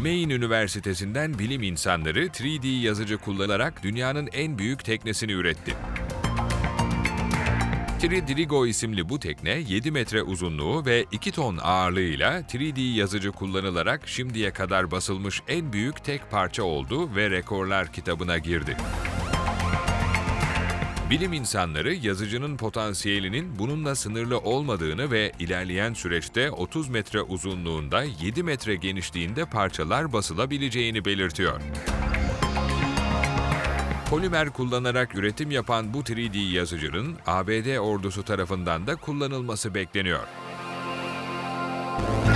Maine Üniversitesi'nden bilim insanları 3D yazıcı kullanarak dünyanın en büyük teknesini üretti. Tridrigo isimli bu tekne 7 metre uzunluğu ve 2 ton ağırlığıyla 3D yazıcı kullanılarak şimdiye kadar basılmış en büyük tek parça oldu ve rekorlar kitabına girdi. Bilim insanları yazıcının potansiyelinin bununla sınırlı olmadığını ve ilerleyen süreçte 30 metre uzunluğunda 7 metre genişliğinde parçalar basılabileceğini belirtiyor. Polimer kullanarak üretim yapan bu 3D yazıcının ABD ordusu tarafından da kullanılması bekleniyor.